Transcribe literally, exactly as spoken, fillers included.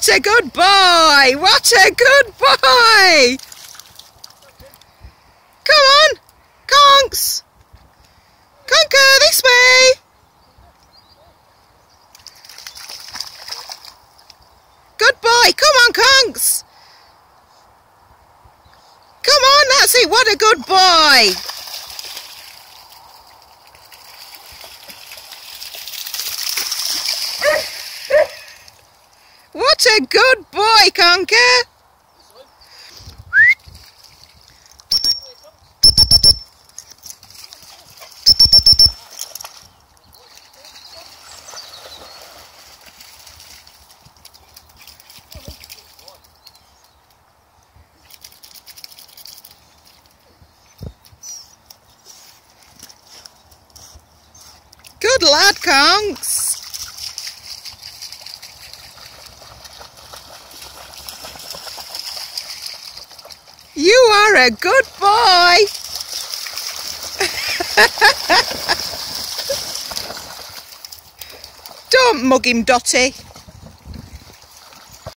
What a good boy! What a good boy! Come on, Conks! Conker, this way! Good boy! Come on, Conks! Come on, that's it! What a good boy! What a good boy, Conker! Good lad, Conks! You are a good boy! Don't mug him, Dotty.